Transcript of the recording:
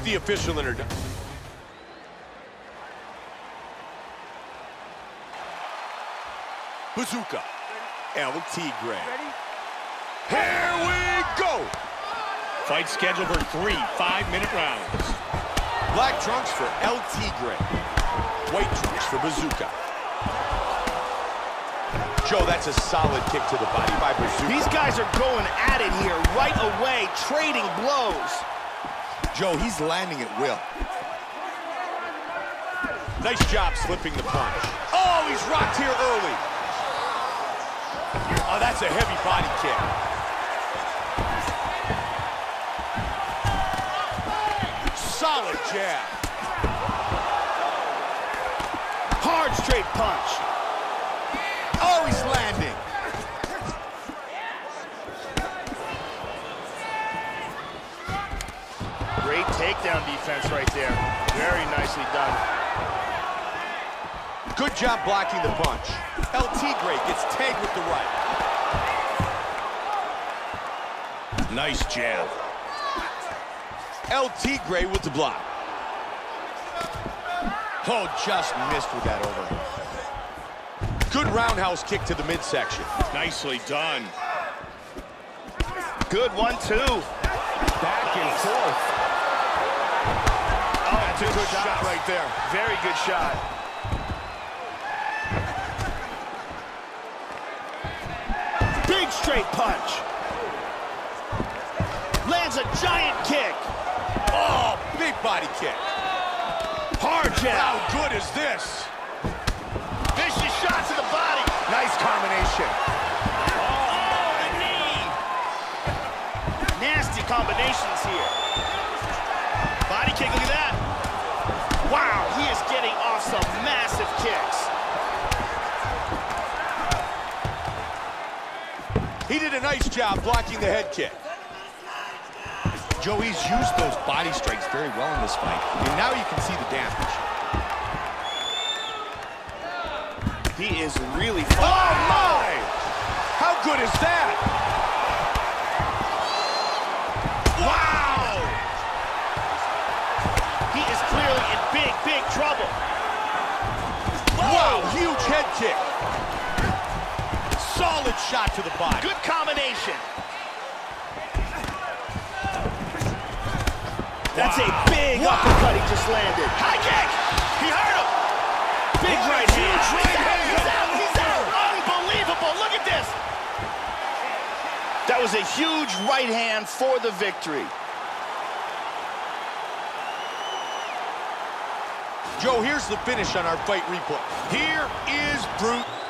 with the official introduction. Bazooka. El Tigre. Here we go! Fight scheduled for 3 5-minute rounds. Black trunks for El Tigre. White trunks for Bazooka. Joe, that's a solid kick to the body by Bazooka. These guys are going at it here right away, trading blows. Joe, he's landing at will. Nice job slipping the punch. Oh, he's rocked here early. Oh, that's a heavy body kick. Solid jab. Hard straight punch. Oh, he's landing. Great takedown defense right there. Very nicely done. Good job blocking the punch. El Tigre gets tagged with the right. Nice jab. El Tigre with the block. Oh, just missed with that overhand. Good roundhouse kick to the midsection. Nicely done. Good 1-2. Back and forth. Oh, that's a good shot right there. Very good shot. Big straight punch. Lands a giant kick. Oh, big body kick. Hard jab. How good is this? Vicious shot to the body. Nice combination. Oh, the knee. Nasty combinations here. Body kick, look at that. Wow, he is getting off some massive kicks. He did a nice job blocking the head kick. Joey's used those body strikes very well in this fight, and now you can see the damage. He is really Oh, my! How good is that? Wow! He is clearly in big, big trouble. Wow, huge head kick. Solid shot to the body. Good combination. That's a big uppercut he just landed. High kick! He hurt him! Big right hand. He's out! He's out! Unbelievable! Look at this! That was a huge right hand for the victory. Joe, here's the finish on our fight replay. Here is Brute